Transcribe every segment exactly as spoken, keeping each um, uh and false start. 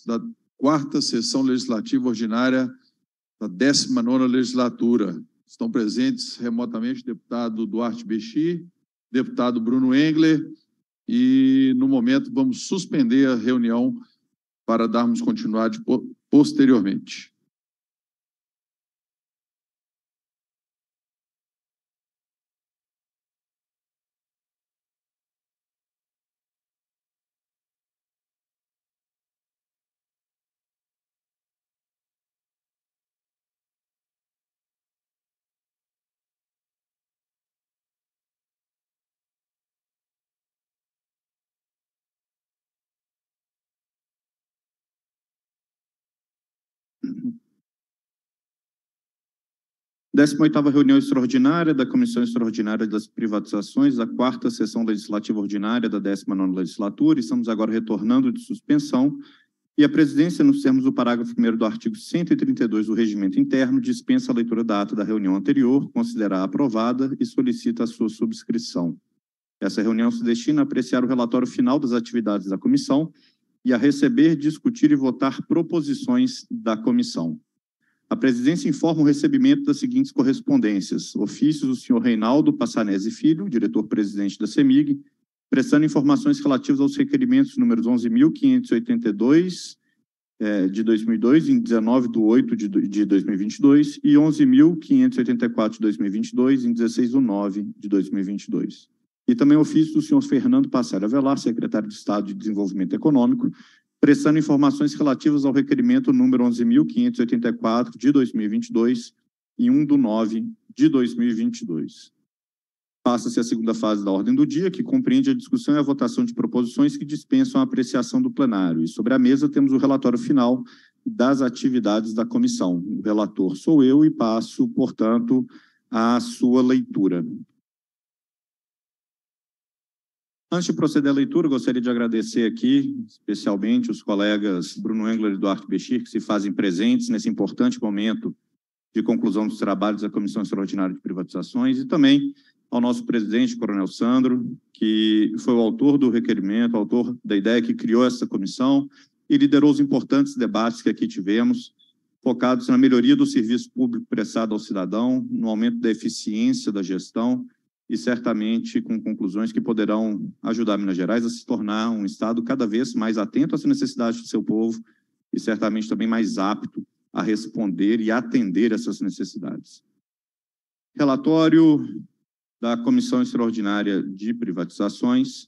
da quarta sessão legislativa ordinária da décima nona legislatura. Estão presentes remotamente o deputado Duarte Bexi, deputado Bruno Engler, e, no momento, vamos suspender a reunião para darmos continuidade posteriormente. décima oitava reunião extraordinária da Comissão Extraordinária das Privatizações, da quarta sessão legislativa ordinária da décima nona legislatura. Estamos agora retornando de suspensão e a presidência, nos termos do parágrafo primeiro do artigo cento e trinta e dois do Regimento Interno, dispensa a leitura da ata da reunião anterior, considera aprovada e solicita a sua subscrição. Essa reunião se destina a apreciar o relatório final das atividades da comissão e a receber, discutir e votar proposições da comissão. A presidência informa o recebimento das seguintes correspondências. Ofícios do senhor Reinaldo Passanese Filho, diretor-presidente da CEMIG, prestando informações relativas aos requerimentos números onze mil quinhentos e oitenta e dois eh, de dois mil e dois, em dezenove de oito de dois mil e vinte e dois, e onze mil quinhentos e oitenta e quatro de dois mil e vinte e dois, em dezesseis de nove de dois mil e vinte e dois. E também ofício do senhor Fernando Passalha Avelar, secretário de Estado de Desenvolvimento Econômico, prestando informações relativas ao requerimento número onze mil quinhentos e oitenta e quatro de dois mil e vinte e dois e um de nove de dois mil e vinte e dois. Passa-se a segunda fase da ordem do dia, que compreende a discussão e a votação de proposições que dispensam a apreciação do plenário. E sobre a mesa temos o relatório final das atividades da comissão. O relator sou eu e passo, portanto, à sua leitura. Antes de proceder à leitura, gostaria de agradecer aqui, especialmente, os colegas Bruno Engler e Duarte Bexi, que se fazem presentes nesse importante momento de conclusão dos trabalhos da Comissão Extraordinária de Privatizações, e também ao nosso presidente, Coronel Sandro, que foi o autor do requerimento, autor da ideia que criou essa comissão e liderou os importantes debates que aqui tivemos, focados na melhoria do serviço público prestado ao cidadão, no aumento da eficiência da gestão, e certamente com conclusões que poderão ajudar Minas Gerais a se tornar um estado cada vez mais atento às necessidades do seu povo e certamente também mais apto a responder e atender essas necessidades. Relatório da Comissão Extraordinária de Privatizações.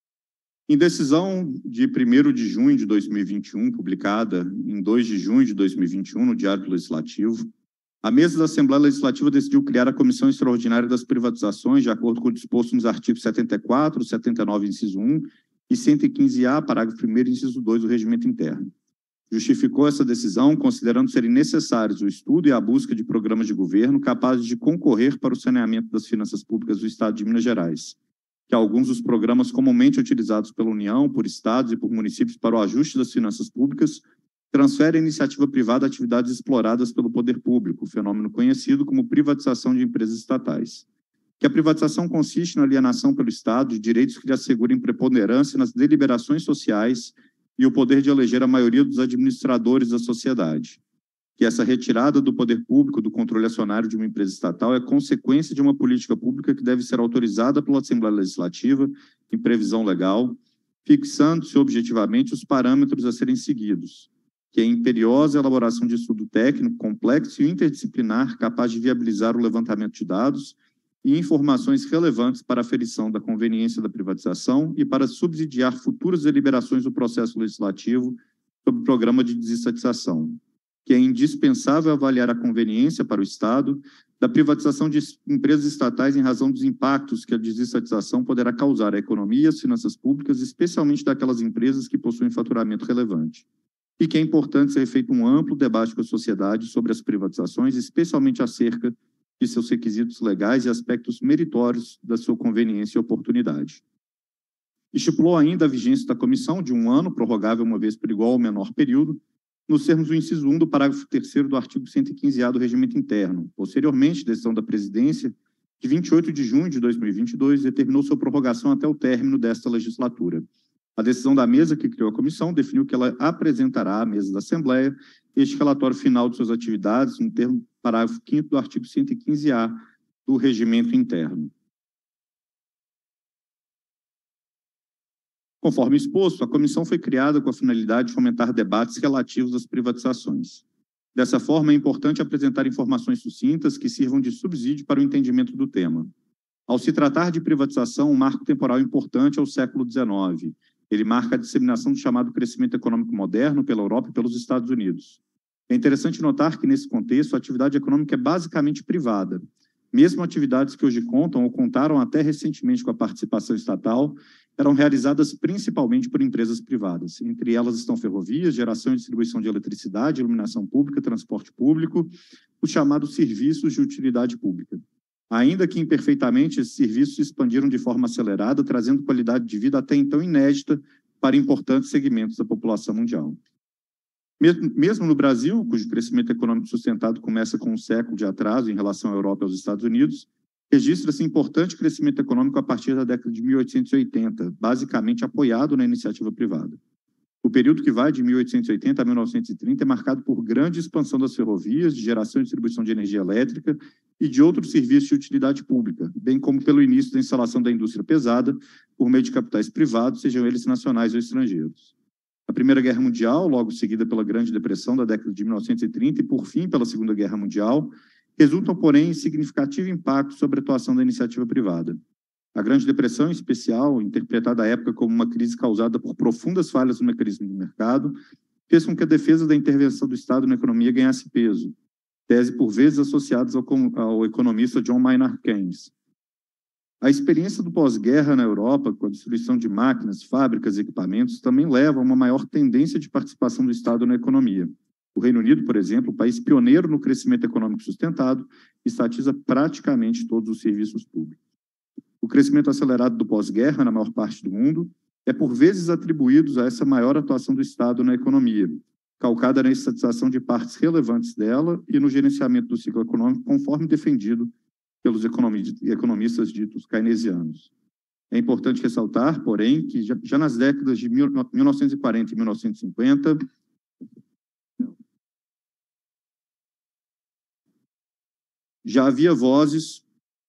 Em decisão de primeiro de junho de dois mil e vinte e um, publicada em dois de junho de dois mil e vinte e um no Diário Legislativo, a mesa da Assembleia Legislativa decidiu criar a Comissão Extraordinária das Privatizações, de acordo com o disposto nos artigos setenta e quatro, setenta e nove, inciso um, e cento e quinze A, parágrafo primeiro, inciso dois do Regimento Interno. Justificou essa decisão, considerando serem necessários o estudo e a busca de programas de governo capazes de concorrer para o saneamento das finanças públicas do Estado de Minas Gerais, que alguns dos programas comumente utilizados pela União, por estados e por municípios para o ajuste das finanças públicas transfere à iniciativa privada atividades exploradas pelo poder público, fenômeno conhecido como privatização de empresas estatais. Que a privatização consiste na alienação pelo Estado de direitos que lhe assegurem preponderância nas deliberações sociais e o poder de eleger a maioria dos administradores da sociedade. Que essa retirada do poder público do controle acionário de uma empresa estatal é consequência de uma política pública que deve ser autorizada pela Assembleia Legislativa em previsão legal, fixando-se objetivamente os parâmetros a serem seguidos, que é a imperiosa elaboração de estudo técnico complexo e interdisciplinar capaz de viabilizar o levantamento de dados e informações relevantes para a aferição da conveniência da privatização e para subsidiar futuras deliberações do processo legislativo sobre o programa de desestatização, que é indispensável avaliar a conveniência para o Estado da privatização de empresas estatais em razão dos impactos que a desestatização poderá causar à economia e às finanças públicas, especialmente daquelas empresas que possuem faturamento relevante. E que é importante ser feito um amplo debate com a sociedade sobre as privatizações, especialmente acerca de seus requisitos legais e aspectos meritórios da sua conveniência e oportunidade. Estipulou ainda a vigência da comissão de um ano, prorrogável uma vez por igual ou menor período, nos termos do inciso um do parágrafo terceiro do artigo cento e quinze A do Regimento Interno. Posteriormente, decisão da presidência, de vinte e oito de junho de dois mil e vinte e dois, determinou sua prorrogação até o término desta legislatura. A decisão da mesa que criou a comissão definiu que ela apresentará à mesa da Assembleia este relatório final de suas atividades, no termo parágrafo quinto do artigo cento e quinze A do Regimento Interno. Conforme exposto, a comissão foi criada com a finalidade de fomentar debates relativos às privatizações. Dessa forma, é importante apresentar informações sucintas que sirvam de subsídio para o entendimento do tema. Ao se tratar de privatização, um marco temporal importante é o século dezenove. Ele marca a disseminação do chamado crescimento econômico moderno pela Europa e pelos Estados Unidos. É interessante notar que, nesse contexto, a atividade econômica é basicamente privada. Mesmo atividades que hoje contam ou contaram até recentemente com a participação estatal, eram realizadas principalmente por empresas privadas. Entre elas estão ferrovias, geração e distribuição de eletricidade, iluminação pública, transporte público, os chamados serviços de utilidade pública. Ainda que imperfeitamente, esses serviços se expandiram de forma acelerada, trazendo qualidade de vida até então inédita para importantes segmentos da população mundial. Mesmo no Brasil, cujo crescimento econômico sustentado começa com um século de atraso em relação à Europa e aos Estados Unidos, registra-se importante crescimento econômico a partir da década de mil oitocentos e oitenta, basicamente apoiado na iniciativa privada. O período que vai de mil oitocentos e oitenta a mil novecentos e trinta é marcado por grande expansão das ferrovias, de geração e distribuição de energia elétrica e de outros serviços de utilidade pública, bem como pelo início da instalação da indústria pesada por meio de capitais privados, sejam eles nacionais ou estrangeiros. A Primeira Guerra Mundial, logo seguida pela Grande Depressão da década de mil novecentos e trinta e, por fim, pela Segunda Guerra Mundial, resultam, porém, em significativo impacto sobre a atuação da iniciativa privada. A Grande Depressão, em especial, interpretada à época como uma crise causada por profundas falhas no mecanismo do mercado, fez com que a defesa da intervenção do Estado na economia ganhasse peso, tese por vezes associada ao, ao economista John Maynard Keynes. A experiência do pós-guerra na Europa, com a destruição de máquinas, fábricas e equipamentos, também leva a uma maior tendência de participação do Estado na economia. O Reino Unido, por exemplo, país pioneiro no crescimento econômico sustentado, estatiza praticamente todos os serviços públicos. O crescimento acelerado do pós-guerra, na maior parte do mundo, é por vezes atribuído a essa maior atuação do Estado na economia, calcada na estatização de partes relevantes dela e no gerenciamento do ciclo econômico, conforme defendido pelos economistas ditos keynesianos. É importante ressaltar, porém, que já, já nas décadas de mil novecentos e quarenta e mil novecentos e cinquenta, já havia vozes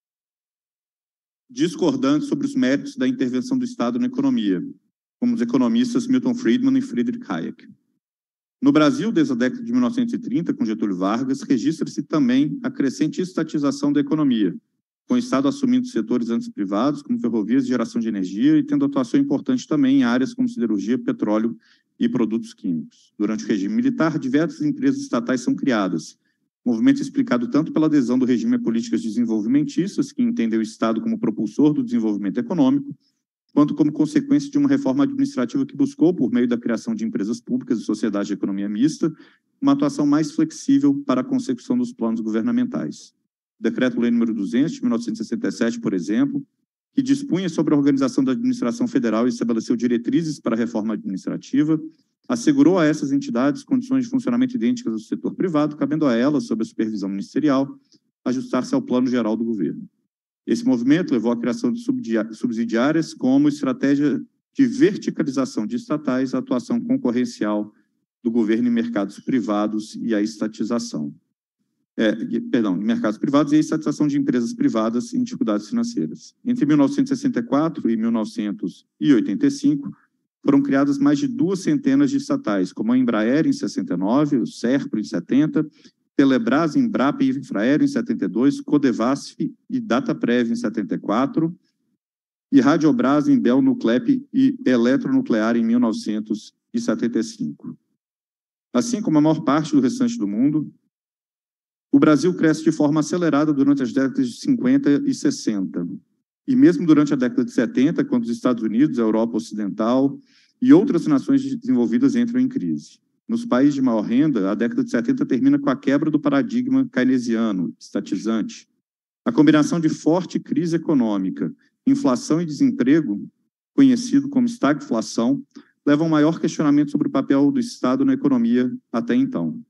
discordantes sobre os méritos da intervenção do Estado na economia, como os economistas Milton Friedman e Friedrich Hayek. No Brasil, desde a década de mil novecentos e trinta, com Getúlio Vargas, registra-se também a crescente estatização da economia, com o Estado assumindo setores antes privados, como ferrovias e geração de energia, e tendo atuação importante também em áreas como siderurgia, petróleo e produtos químicos. Durante o regime militar, diversas empresas estatais são criadas, movimento explicado tanto pela adesão do regime a políticas desenvolvimentistas, que entendem o Estado como propulsor do desenvolvimento econômico, quanto como consequência de uma reforma administrativa que buscou, por meio da criação de empresas públicas e sociedades de economia mista, uma atuação mais flexível para a consecução dos planos governamentais. O Decreto-Lei número duzentos, de mil novecentos e sessenta e sete, por exemplo, que dispunha sobre a organização da administração federal e estabeleceu diretrizes para a reforma administrativa, assegurou a essas entidades condições de funcionamento idênticas ao setor privado, cabendo a elas, sob a supervisão ministerial, ajustar-se ao plano geral do governo. Esse movimento levou à criação de subsidiárias como estratégia de verticalização de estatais, a atuação concorrencial do governo em mercados privados e a estatização. É, perdão, em mercados privados e a estatização de empresas privadas em dificuldades financeiras. Entre mil novecentos e sessenta e quatro e mil novecentos e oitenta e cinco, foram criadas mais de duas centenas de estatais, como a Embraer em sessenta e nove, o Serpro em setenta, Telebrás, Embrapa e Infraero em setenta e dois, Codevasf e Dataprev em setenta e quatro, e Radiobras, Embel, Nuclep e Eletronuclear em mil novecentos e setenta e cinco. Assim como a maior parte do restante do mundo, o Brasil cresce de forma acelerada durante as décadas de cinquenta e sessenta. E mesmo durante a década de setenta, quando os Estados Unidos, a Europa Ocidental e outras nações desenvolvidas entram em crise. Nos países de maior renda, a década de setenta termina com a quebra do paradigma keynesiano, estatizante. A combinação de forte crise econômica, inflação e desemprego, conhecido como estagflação, leva a um maior questionamento sobre o papel do Estado na economia até então.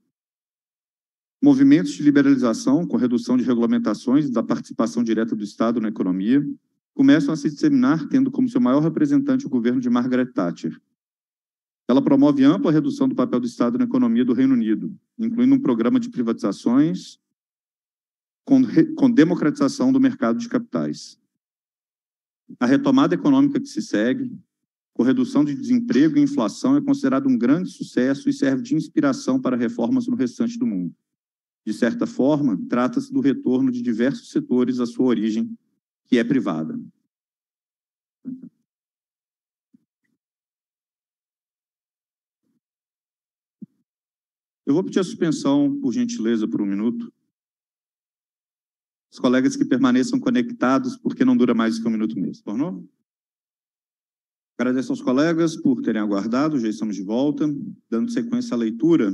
Movimentos de liberalização, com redução de regulamentações e da participação direta do Estado na economia, começam a se disseminar, tendo como seu maior representante o governo de Margaret Thatcher. Ela promove ampla redução do papel do Estado na economia do Reino Unido, incluindo um programa de privatizações com, com democratização do mercado de capitais. A retomada econômica que se segue, com redução de desemprego e inflação, é considerado um grande sucesso e serve de inspiração para reformas no restante do mundo. De certa forma, trata-se do retorno de diversos setores à sua origem, que é privada. Eu vou pedir a suspensão, por gentileza, por um minuto. Os colegas que permaneçam conectados, porque não dura mais do que um minuto mesmo. Por não? Agradeço aos colegas por terem aguardado, já estamos de volta. Dando sequência à leitura.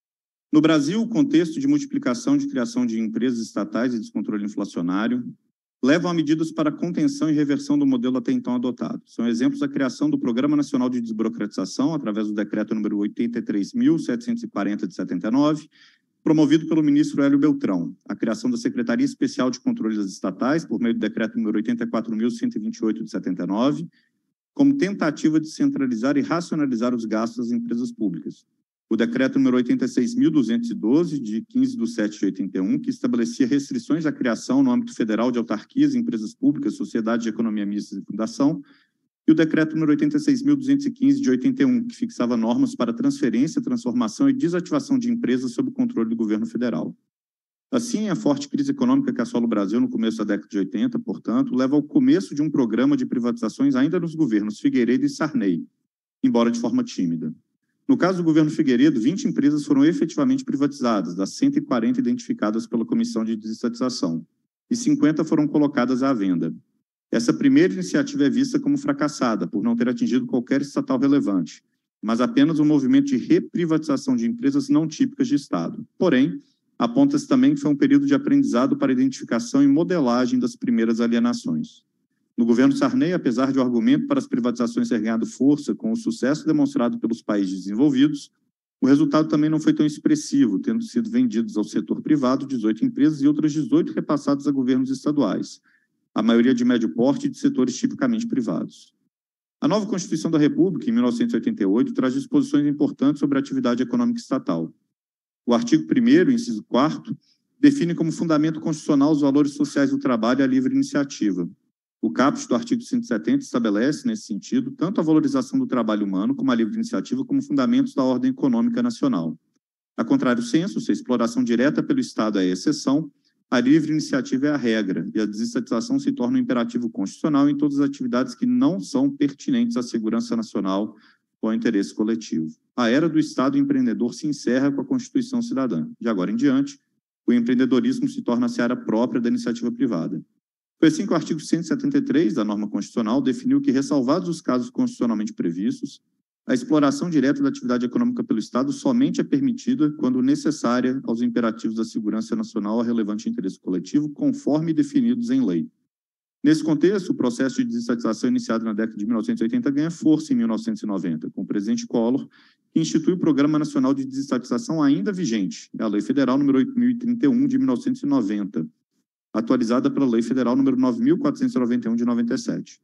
No Brasil, o contexto de multiplicação de criação de empresas estatais e descontrole inflacionário levam a medidas para contenção e reversão do modelo até então adotado. São exemplos a criação do Programa Nacional de Desburocratização, através do decreto número oitenta e três mil setecentos e quarenta de setenta e nove, promovido pelo ministro Hélio Beltrão, a criação da Secretaria Especial de Controle das Estatais, por meio do decreto número oitenta e quatro mil cento e vinte e oito de setenta e nove, como tentativa de centralizar e racionalizar os gastos das empresas públicas. O decreto número oitenta e seis mil duzentos e doze, de quinze de setembro de oitenta e um, que estabelecia restrições à criação no âmbito federal de autarquias, empresas públicas, sociedades de economia mista e fundação, e o decreto número oitenta e seis mil duzentos e quinze, de oitenta e um, que fixava normas para transferência, transformação e desativação de empresas sob o controle do governo federal. Assim, a forte crise econômica que assola o Brasil no começo da década de oitenta, portanto, leva ao começo de um programa de privatizações ainda nos governos Figueiredo e Sarney, embora de forma tímida. No caso do governo Figueiredo, vinte empresas foram efetivamente privatizadas, das cento e quarenta identificadas pela Comissão de Desestatização, e cinquenta foram colocadas à venda. Essa primeira iniciativa é vista como fracassada, por não ter atingido qualquer estatal relevante, mas apenas um movimento de reprivatização de empresas não típicas de Estado. Porém, aponta-se também que foi um período de aprendizado para a identificação e modelagem das primeiras alienações. No governo Sarney, apesar de o argumento para as privatizações ter ganhado força com o sucesso demonstrado pelos países desenvolvidos, o resultado também não foi tão expressivo, tendo sido vendidos ao setor privado dezoito empresas e outras dezoito repassadas a governos estaduais, a maioria de médio porte e de setores tipicamente privados. A nova Constituição da República, em mil novecentos e oitenta e oito, traz disposições importantes sobre a atividade econômica estatal. O artigo primeiro, inciso quarto, define como fundamento constitucional os valores sociais do trabalho e a livre iniciativa. O caput do artigo cento e setenta estabelece, nesse sentido, tanto a valorização do trabalho humano como a livre iniciativa como fundamentos da ordem econômica nacional. A contrário senso, se a exploração direta pelo Estado é a exceção, a livre iniciativa é a regra, e a desestatização se torna um imperativo constitucional em todas as atividades que não são pertinentes à segurança nacional ou ao interesse coletivo. A era do Estado empreendedor se encerra com a Constituição Cidadã. De agora em diante, o empreendedorismo se torna a seara própria da iniciativa privada. Foi assim que o artigo cento e setenta e três da norma constitucional definiu que, ressalvados os casos constitucionalmente previstos, a exploração direta da atividade econômica pelo Estado somente é permitida quando necessária aos imperativos da segurança nacional ou relevante interesse coletivo, conforme definidos em lei. Nesse contexto, o processo de desestatização iniciado na década de mil novecentos e oitenta ganha força em mil novecentos e noventa, com o presidente Collor, que institui o Programa Nacional de Desestatização ainda vigente, a Lei Federal número oito mil e trinta e um, de mil novecentos e noventa, atualizada pela Lei Federal número nove mil quatrocentos e noventa e um, de noventa e sete.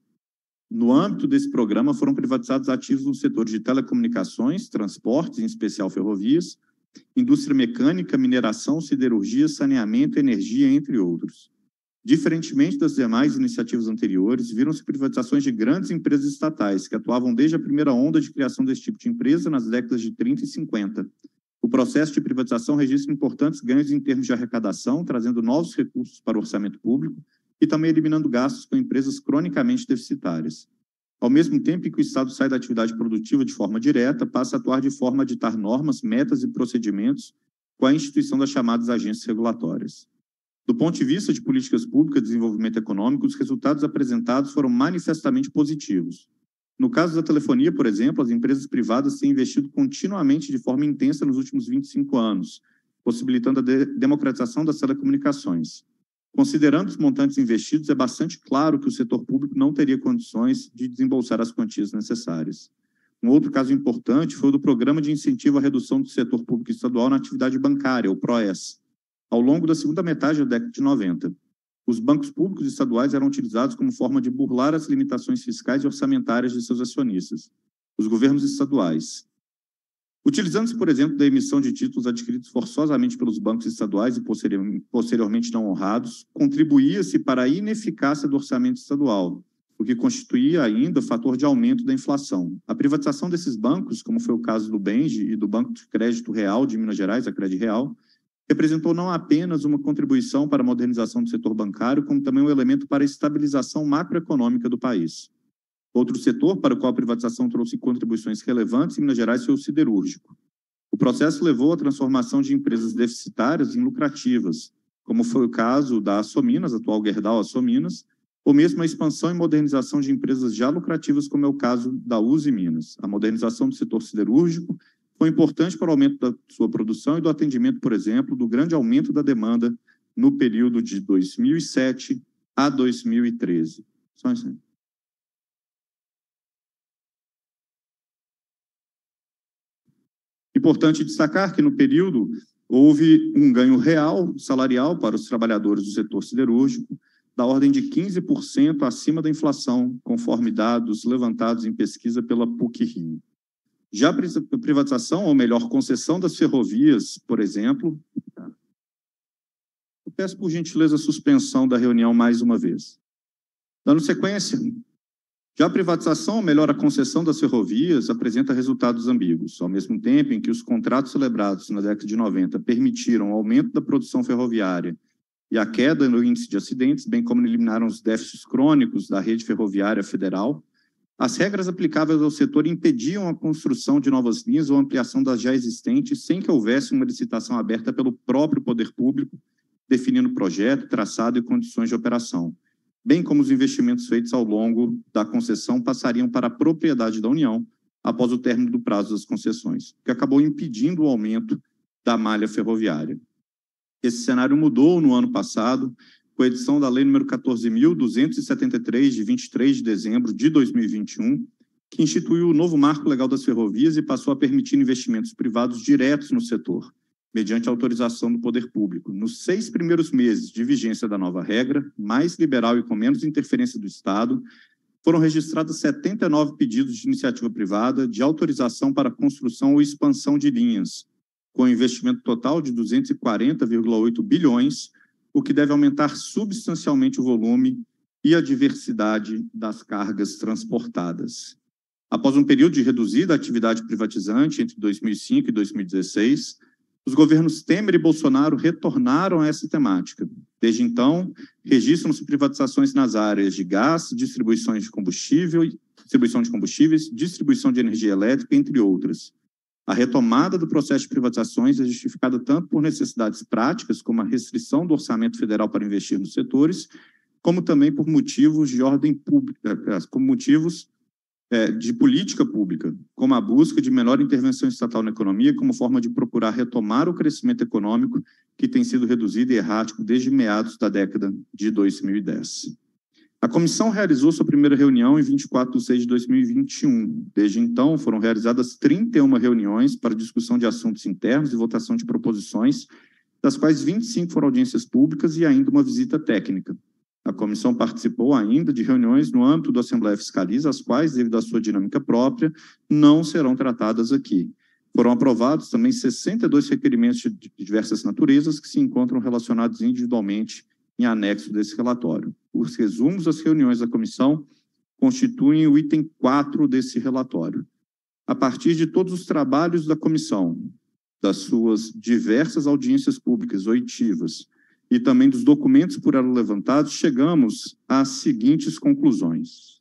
No âmbito desse programa, foram privatizados ativos nos setores de telecomunicações, transportes, em especial ferrovias, indústria mecânica, mineração, siderurgia, saneamento, energia, entre outros. Diferentemente das demais iniciativas anteriores, viram-se privatizações de grandes empresas estatais, que atuavam desde a primeira onda de criação desse tipo de empresa, nas décadas de trinta e cinquenta. O processo de privatização registra importantes ganhos em termos de arrecadação, trazendo novos recursos para o orçamento público, e também eliminando gastos com empresas cronicamente deficitárias. Ao mesmo tempo em que o Estado sai da atividade produtiva de forma direta, passa a atuar de forma a ditar normas, metas e procedimentos com a instituição das chamadas agências regulatórias. Do ponto de vista de políticas públicas de desenvolvimento econômico, os resultados apresentados foram manifestamente positivos. No caso da telefonia, por exemplo, as empresas privadas têm investido continuamente de forma intensa nos últimos vinte e cinco anos, possibilitando a de- democratização das telecomunicações. Considerando os montantes investidos, é bastante claro que o setor público não teria condições de desembolsar as quantias necessárias. Um outro caso importante foi o do Programa de Incentivo à Redução do Setor Público Estadual na Atividade Bancária, o PROES, ao longo da segunda metade da década de noventa. os bancos públicos estaduais eram utilizados como forma de burlar as limitações fiscais e orçamentárias de seus acionistas, os governos estaduais. Utilizando-se, por exemplo, da emissão de títulos adquiridos forçosamente pelos bancos estaduais e posteriormente não honrados, contribuía-se para a ineficácia do orçamento estadual, o que constituía ainda fator de aumento da inflação. A privatização desses bancos, como foi o caso do Benji e do Banco de Crédito Real de Minas Gerais, a CredReal, representou não apenas uma contribuição para a modernização do setor bancário, como também um elemento para a estabilização macroeconômica do país. Outro setor para o qual a privatização trouxe contribuições relevantes em Minas Gerais foi o siderúrgico. O processo levou à transformação de empresas deficitárias em lucrativas, como foi o caso da Açominas, atual Gerdau Açominas, ou mesmo a expansão e modernização de empresas já lucrativas, como é o caso da Uzi Minas. A modernização do setor siderúrgico foi importante para o aumento da sua produção e do atendimento, por exemplo, do grande aumento da demanda no período de dois mil e sete a dois mil e treze. Só isso aí. Importante destacar que, no período, houve um ganho real salarial para os trabalhadores do setor siderúrgico, da ordem de quinze por cento acima da inflação, conforme dados levantados em pesquisa pela PUC-Rio. Já a privatização, ou melhor, concessão das ferrovias, por exemplo, eu peço por gentileza a suspensão da reunião mais uma vez. Dando sequência, já a privatização, ou melhor, a concessão das ferrovias, apresenta resultados ambíguos, ao mesmo tempo em que os contratos celebrados na década de noventa permitiram o aumento da produção ferroviária e a queda no índice de acidentes, bem como eliminaram os déficits crônicos da rede ferroviária federal, as regras aplicáveis ao setor impediam a construção de novas linhas ou ampliação das já existentes sem que houvesse uma licitação aberta pelo próprio poder público, definindo projeto, traçado e condições de operação, bem como os investimentos feitos ao longo da concessão passariam para a propriedade da União após o término do prazo das concessões, o que acabou impedindo o aumento da malha ferroviária. Esse cenário mudou no ano passado, com a edição da Lei número quatorze mil duzentos e setenta e três, de vinte e três de dezembro de dois mil e vinte e um, que instituiu o novo marco legal das ferrovias e passou a permitir investimentos privados diretos no setor, mediante autorização do poder público. Nos seis primeiros meses de vigência da nova regra, mais liberal e com menos interferência do Estado, foram registrados setenta e nove pedidos de iniciativa privada de autorização para construção ou expansão de linhas, com investimento total de duzentos e quarenta vírgula oito bilhões, o que deve aumentar substancialmente o volume e a diversidade das cargas transportadas. Após um período de reduzida atividade privatizante entre dois mil e cinco e dois mil e dezesseis, os governos Temer e Bolsonaro retornaram a essa temática. Desde então, registram-se privatizações nas áreas de gás, distribuições de combustível, distribuição de combustíveis, distribuição de energia elétrica, entre outras. A retomada do processo de privatizações é justificada tanto por necessidades práticas, como a restrição do orçamento federal para investir nos setores, como também por motivos de ordem pública, como motivos é, de política pública, como a busca de menor intervenção estatal na economia, como forma de procurar retomar o crescimento econômico que tem sido reduzido e errático desde meados da década de dois mil e dez. A comissão realizou sua primeira reunião em vinte e quatro de seis de dois mil e vinte e um. Desde então, foram realizadas trinta e uma reuniões para discussão de assuntos internos e votação de proposições, das quais vinte e cinco foram audiências públicas e ainda uma visita técnica. A comissão participou ainda de reuniões no âmbito do Assembleia Fiscaliza, as quais, devido à sua dinâmica própria, não serão tratadas aqui. Foram aprovados também sessenta e dois requerimentos de diversas naturezas que se encontram relacionados individualmente em anexo desse relatório. Os resumos das reuniões da comissão constituem o item quatro desse relatório. A partir de todos os trabalhos da comissão, das suas diversas audiências públicas oitivas e também dos documentos por ela levantados, chegamos às seguintes conclusões.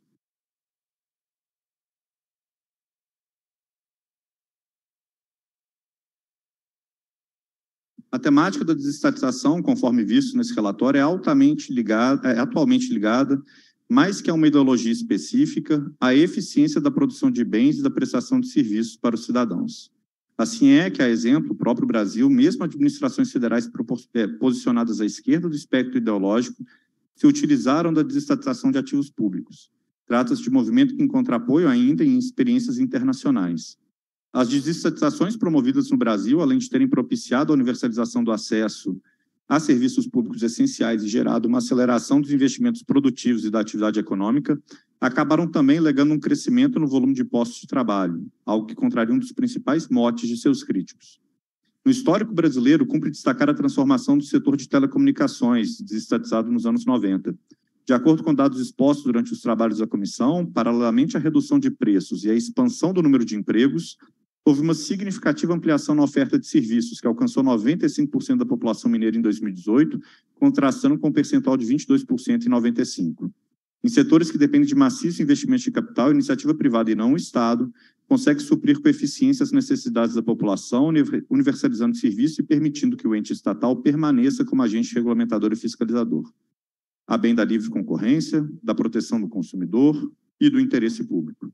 A temática da desestatização, conforme visto nesse relatório, é altamente ligada, é atualmente ligada, mais que a uma ideologia específica, à eficiência da produção de bens e da prestação de serviços para os cidadãos. Assim é que, a exemplo, o próprio Brasil, mesmo administrações federais posicionadas à esquerda do espectro ideológico, se utilizaram da desestatização de ativos públicos. Trata-se de um movimento que encontra apoio ainda em experiências internacionais. As desestatizações promovidas no Brasil, além de terem propiciado a universalização do acesso a serviços públicos essenciais e gerado uma aceleração dos investimentos produtivos e da atividade econômica, acabaram também legando um crescimento no volume de postos de trabalho, algo que contraria um dos principais motes de seus críticos. No histórico brasileiro, cumpre destacar a transformação do setor de telecomunicações, desestatizado nos anos noventa. De acordo com dados expostos durante os trabalhos da comissão, paralelamente à redução de preços e à expansão do número de empregos, houve uma significativa ampliação na oferta de serviços, que alcançou noventa e cinco por cento da população mineira em dois mil e dezoito, contrastando com um percentual de vinte e dois por cento em noventa e cinco. Em setores que dependem de maciço investimento de capital, a iniciativa privada e não o Estado consegue suprir com eficiência as necessidades da população, universalizando o serviço e permitindo que o ente estatal permaneça como agente regulamentador e fiscalizador, a bem da livre concorrência, da proteção do consumidor e do interesse público.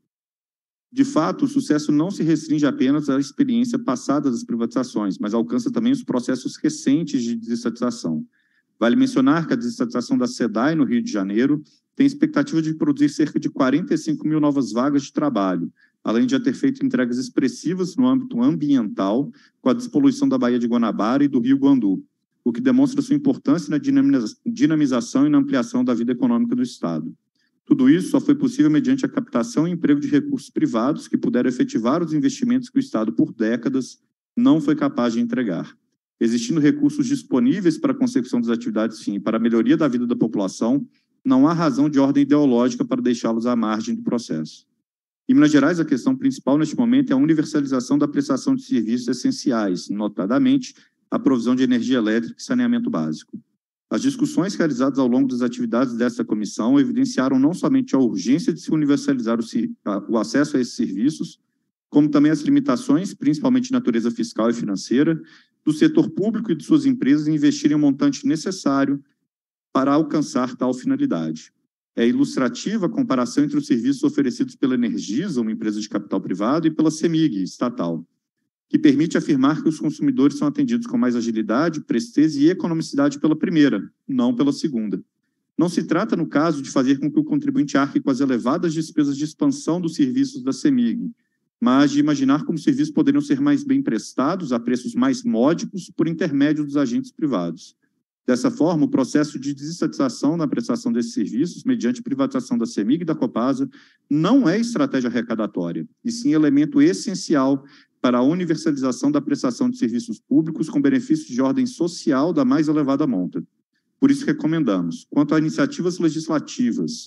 De fato, o sucesso não se restringe apenas à experiência passada das privatizações, mas alcança também os processos recentes de desestatização. Vale mencionar que a desestatização da SEDAI, no Rio de Janeiro, tem expectativa de produzir cerca de quarenta e cinco mil novas vagas de trabalho, além de já ter feito entregas expressivas no âmbito ambiental, com a despoluição da Baía de Guanabara e do Rio Guandu, o que demonstra sua importância na dinamização e na ampliação da vida econômica do Estado. Tudo isso só foi possível mediante a captação e emprego de recursos privados que puderam efetivar os investimentos que o Estado, por décadas, não foi capaz de entregar. Existindo recursos disponíveis para a consecução das atividades fim e para a melhoria da vida da população, não há razão de ordem ideológica para deixá-los à margem do processo. Em Minas Gerais, a questão principal neste momento é a universalização da prestação de serviços essenciais, notadamente a provisão de energia elétrica e saneamento básico. As discussões realizadas ao longo das atividades desta comissão evidenciaram não somente a urgência de se universalizar o, o acesso a esses serviços, como também as limitações, principalmente de natureza fiscal e financeira, do setor público e de suas empresas em investirem o montante necessário para alcançar tal finalidade. É ilustrativa a comparação entre os serviços oferecidos pela Energisa, uma empresa de capital privado, e pela CEMIG, estatal, que permite afirmar que os consumidores são atendidos com mais agilidade, presteza e economicidade pela primeira, não pela segunda. Não se trata, no caso, de fazer com que o contribuinte arque com as elevadas despesas de expansão dos serviços da CEMIG, mas de imaginar como os serviços poderiam ser mais bem prestados a preços mais módicos por intermédio dos agentes privados. Dessa forma, o processo de desestatização na prestação desses serviços, mediante privatização da CEMIG e da Copasa, não é estratégia arrecadatória, e sim elemento essencial para a universalização da prestação de serviços públicos com benefícios de ordem social da mais elevada monta. Por isso, recomendamos, quanto a iniciativas legislativas,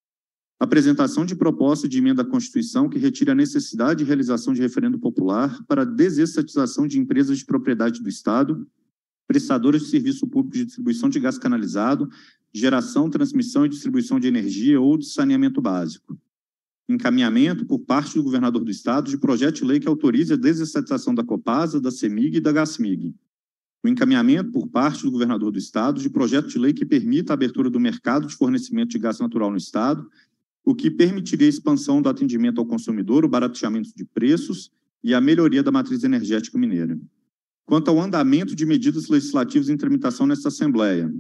a apresentação de proposta de emenda à Constituição que retire a necessidade de realização de referendo popular para a desestatização de empresas de propriedade do Estado, prestadoras de serviço público de distribuição de gás canalizado, geração, transmissão e distribuição de energia ou de saneamento básico. Encaminhamento por parte do governador do Estado de projeto de lei que autorize a desestatização da Copasa, da CEMIG e da Gasmig. O encaminhamento por parte do governador do Estado de projeto de lei que permita a abertura do mercado de fornecimento de gás natural no Estado, o que permitiria a expansão do atendimento ao consumidor, o barateamento de preços e a melhoria da matriz energética mineira. Quanto ao andamento de medidas legislativas em tramitação nesta Assembleia,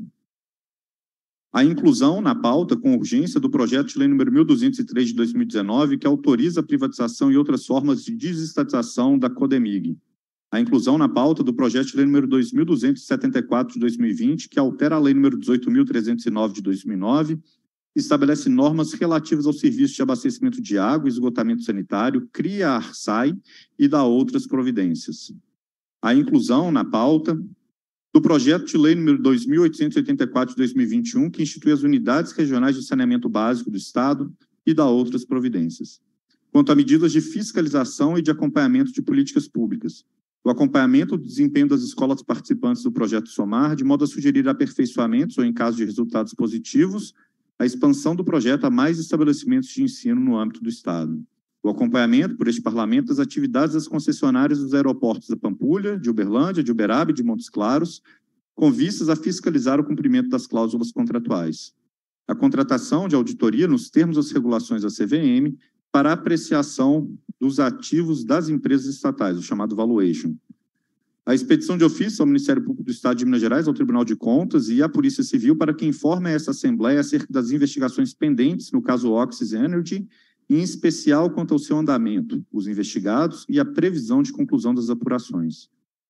a inclusão na pauta com urgência do projeto de lei número mil duzentos e três de dois mil e dezenove, que autoriza a privatização e outras formas de desestatização da Codemig. A inclusão na pauta do projeto de lei número dois mil duzentos e setenta e quatro de dois mil e vinte, que altera a lei número dezoito mil trezentos e nove de dois mil e nove, estabelece normas relativas ao serviço de abastecimento de água e esgotamento sanitário, cria a ARSAI e dá outras providências. A inclusão na pauta do projeto de lei número dois mil oitocentos e oitenta e quatro de dois mil e vinte e um, que institui as unidades regionais de saneamento básico do Estado e dá outras providências. Quanto a medidas de fiscalização e de acompanhamento de políticas públicas, o acompanhamento do desempenho das escolas participantes do projeto SOMAR, de modo a sugerir aperfeiçoamentos ou, em caso de resultados positivos, a expansão do projeto a mais estabelecimentos de ensino no âmbito do Estado. O acompanhamento por este Parlamento das atividades das concessionárias dos aeroportos da Pampulha, de Uberlândia, de Uberaba e de Montes Claros, com vistas a fiscalizar o cumprimento das cláusulas contratuais. A contratação de auditoria nos termos das regulações da C V M para apreciação dos ativos das empresas estatais, o chamado valuation. A expedição de ofício ao Ministério Público do Estado de Minas Gerais, ao Tribunal de Contas e à Polícia Civil para que informe a essa Assembleia acerca das investigações pendentes no caso Oxys Energy, em especial quanto ao seu andamento, os investigados e a previsão de conclusão das apurações.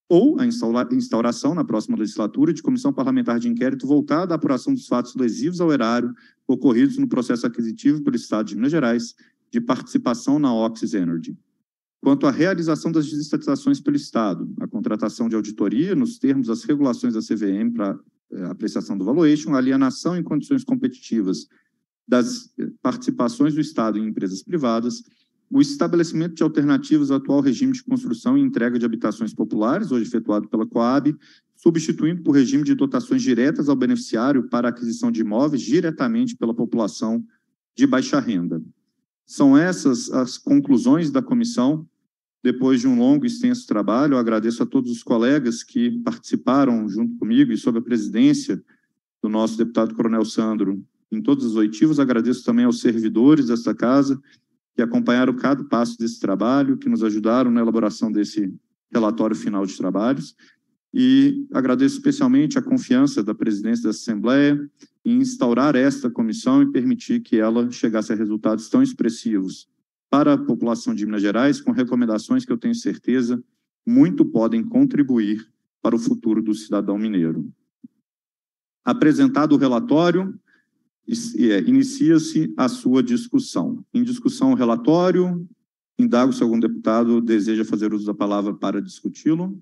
ou a instauração, na próxima legislatura, de comissão parlamentar de inquérito voltada à apuração dos fatos lesivos ao erário ocorridos no processo aquisitivo pelo Estado de Minas Gerais de participação na Oxys Energy. Quanto à realização das desestatizações pelo Estado, a contratação de auditoria nos termos das regulações da C V M para eh, apreciação do valuation, a alienação em condições competitivas das participações do Estado em empresas privadas, o estabelecimento de alternativas ao atual regime de construção e entrega de habitações populares, hoje efetuado pela Coab, substituindo por regime de dotações diretas ao beneficiário para a aquisição de imóveis diretamente pela população de baixa renda. São essas as conclusões da comissão. Depois de um longo e extenso trabalho, eu agradeço a todos os colegas que participaram junto comigo e sob a presidência do nosso deputado Coronel Sandro em todos os oitivos. Agradeço também aos servidores desta casa que acompanharam cada passo desse trabalho, que nos ajudaram na elaboração desse relatório final de trabalhos. E agradeço especialmente a confiança da presidência da Assembleia em instaurar esta comissão e permitir que ela chegasse a resultados tão expressivos para a população de Minas Gerais, com recomendações que eu tenho certeza muito podem contribuir para o futuro do cidadão mineiro. Apresentado o relatório, inicia-se a sua discussão. Em discussão o relatório, indago se algum deputado deseja fazer uso da palavra para discuti-lo.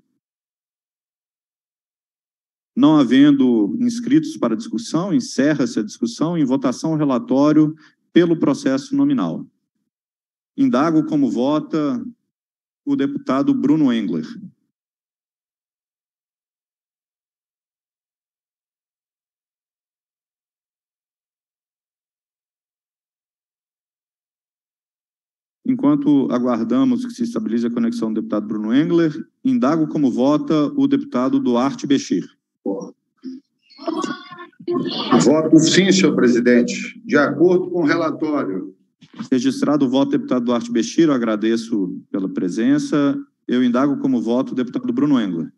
Não havendo inscritos para discussão, encerra-se a discussão. Em votação o relatório pelo processo nominal. Indago como vota o deputado Bruno Engler. Enquanto aguardamos que se estabilize a conexão do deputado Bruno Engler, indago como vota o deputado Duarte Bechir. Voto sim, senhor presidente. De acordo com o relatório. Registrado o voto do deputado Duarte Bechir, eu agradeço pela presença. Eu indago como voto o deputado Bruno Engler.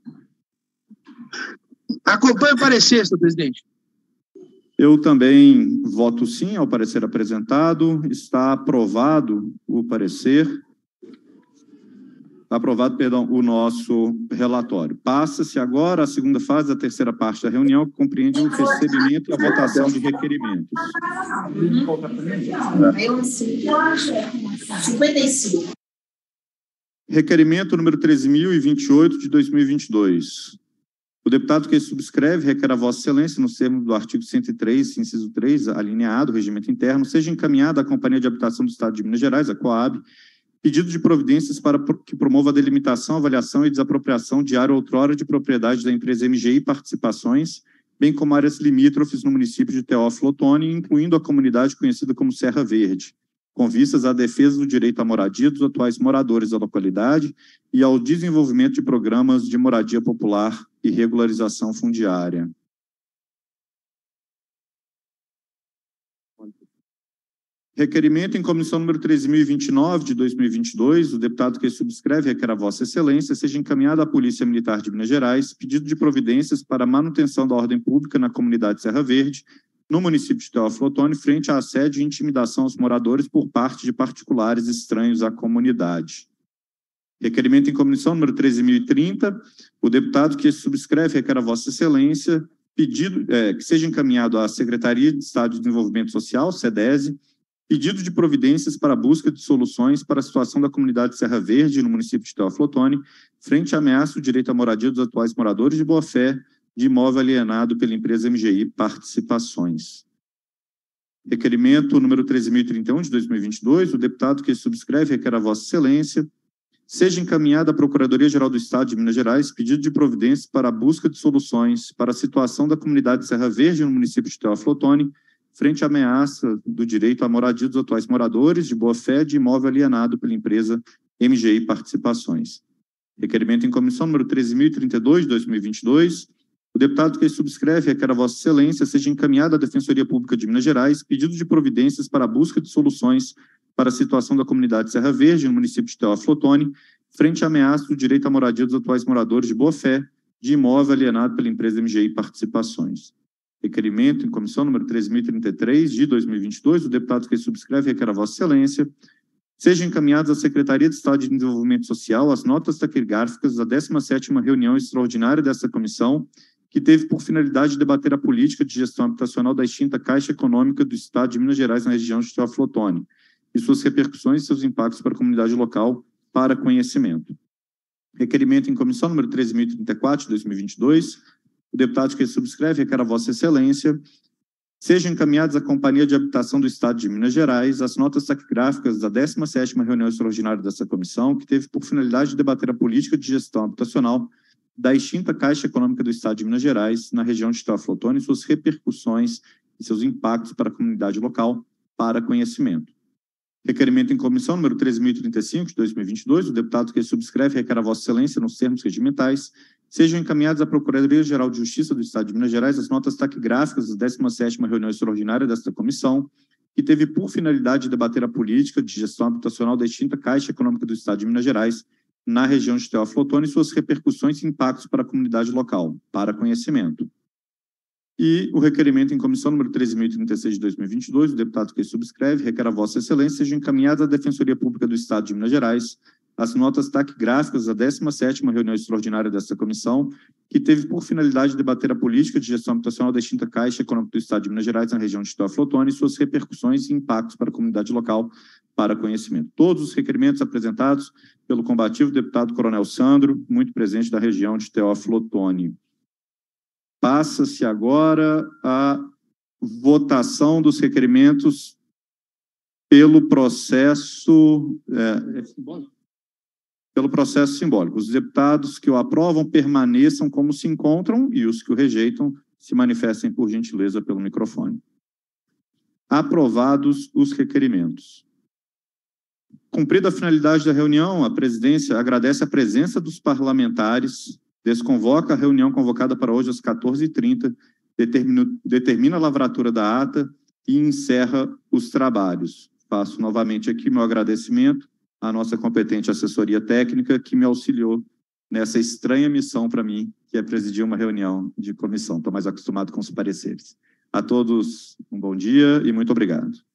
Acompanho o parecer, senhor presidente. Eu também voto sim ao parecer apresentado. Está aprovado o parecer. Aprovado, perdão, o nosso relatório. Passa-se agora a segunda fase da terceira parte da reunião, que compreende o recebimento e a votação de requerimentos. cinquenta e cinco. Requerimento número treze mil e vinte e oito de dois mil e vinte e dois. O deputado que subscreve requer a Vossa Excelência, nos termos do artigo cento e três, inciso três, alineado, regimento interno, seja encaminhada à Companhia de Habitação do Estado de Minas Gerais, a Coab, pedido de providências para que promova a delimitação, avaliação e desapropriação de área outrora de propriedade da empresa M G I Participações, bem como áreas limítrofes no município de Teófilo Otoni, incluindo a comunidade conhecida como Serra Verde, com vistas à defesa do direito à moradia dos atuais moradores da localidade e ao desenvolvimento de programas de moradia popular e regularização fundiária. Requerimento em comissão número treze mil e vinte e nove de dois mil e vinte e dois, o deputado que subscreve requer a Vossa Excelência seja encaminhado à Polícia Militar de Minas Gerais pedido de providências para a manutenção da ordem pública na comunidade Serra Verde, no município de Teófilo Otoni, frente a assédio e intimidação aos moradores por parte de particulares estranhos à comunidade. Requerimento em comissão número treze mil e trinta, o deputado que subscreve requer a Vossa Excelência pedido, é, que seja encaminhado à Secretaria de Estado de Desenvolvimento Social, SEDESE, pedido de providências para a busca de soluções para a situação da comunidade Serra Verde, no município de Teófilo Otoni, frente à ameaça do direito à moradia dos atuais moradores de boa-fé de imóvel alienado pela empresa M G I Participações. Requerimento número treze mil e trinta e um de dois mil e vinte e dois, o deputado que subscreve requer a Vossa Excelência seja encaminhada à Procuradoria-Geral do Estado de Minas Gerais pedido de providências para a busca de soluções para a situação da comunidade Serra Verde, no município de Teófilo Otoni, frente à ameaça do direito à moradia dos atuais moradores de boa-fé de imóvel alienado pela empresa M G I Participações. Requerimento em comissão número treze mil e trinta e dois de dois mil e vinte e dois, o deputado que subscreve requer a Vossa Excelência seja encaminhado à Defensoria Pública de Minas Gerais pedido de providências para a busca de soluções para a situação da comunidade Serra Verde, no município de Teófilo Otoni, frente à ameaça do direito à moradia dos atuais moradores de boa-fé de imóvel alienado pela empresa M G I Participações. Requerimento em comissão número treze mil e trinta e três de dois mil e vinte e dois, o deputado que subscreve requer a Vossa Excelência Sejam encaminhadas à Secretaria de Estado de Desenvolvimento Social as notas taquigráficas da décima sétima reunião extraordinária desta comissão, que teve por finalidade debater a política de gestão habitacional da extinta Caixa Econômica do Estado de Minas Gerais na região de Teófilo Otoni, e suas repercussões e seus impactos para a comunidade local, para conhecimento. Requerimento em comissão número treze mil e trinta e quatro, de dois mil e vinte e dois. O deputado que subscreve requer a Vossa Excelência. Sejam encaminhadas à Companhia de Habitação do Estado de Minas Gerais as notas taquigráficas da décima sétima reunião extraordinária dessa comissão, que teve por finalidade debater a política de gestão habitacional da extinta Caixa Econômica do Estado de Minas Gerais na região de Teófilo Otoni e suas repercussões e seus impactos para a comunidade local, para conhecimento. Requerimento em comissão número treze mil e trinta e cinco, de dois mil e vinte e dois, o deputado que subscreve requer a Vossa Excelência, nos termos regimentais, sejam encaminhados à Procuradoria-Geral de Justiça do Estado de Minas Gerais as notas taquigráficas da décima sétima reunião extraordinária desta comissão, que teve por finalidade debater a política de gestão habitacional da extinta Caixa Econômica do Estado de Minas Gerais na região de Teófilo Otoni e suas repercussões e impactos para a comunidade local, para conhecimento. E o requerimento em comissão número treze mil e trinta e seis, de dois mil e vinte e dois, o deputado que subscreve requer a Vossa Excelência seja encaminhada à Defensoria Pública do Estado de Minas Gerais as notas taquigráficas da décima sétima reunião extraordinária desta comissão, que teve por finalidade debater a política de gestão habitacional da extinta Caixa Econômica do Estado de Minas Gerais na região de Teófilo Otoni e suas repercussões e impactos para a comunidade local, para conhecimento. Todos os requerimentos apresentados pelo combativo deputado Coronel Sandro, muito presente da região de Teófilo Otoni. Passa-se agora a votação dos requerimentos pelo processo, é, pelo processo simbólico. Os deputados que o aprovam permaneçam como se encontram e os que o rejeitam se manifestem, por gentileza, pelo microfone. Aprovados os requerimentos. Cumprida a finalidade da reunião, a presidência agradece a presença dos parlamentares, desconvoca a reunião convocada para hoje às quatorze e trinta, determina, determina a lavratura da ata e encerra os trabalhos. Faço novamente aqui meu agradecimento à nossa competente assessoria técnica que me auxiliou nessa estranha missão para mim, que é presidir uma reunião de comissão. Estou mais acostumado com os pareceres. A todos, um bom dia e muito obrigado.